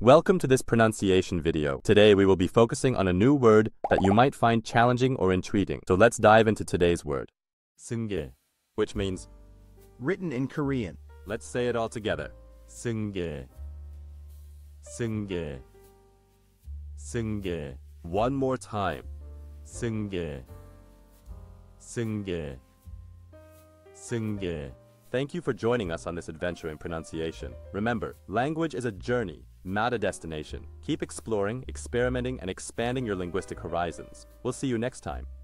Welcome to this pronunciation video. Today we will be focusing on a new word that you might find challenging or intriguing. So let's dive into today's word. sseunge, which means Written in Korean. let's say it all together. sseunge, sseunge, sseunge. One more time. sseunge, sseunge, sseunge. Thank you for joining us on this adventure in pronunciation. Remember, language is a journey, not a destination. Keep exploring, experimenting, and expanding your linguistic horizons. We'll see you next time.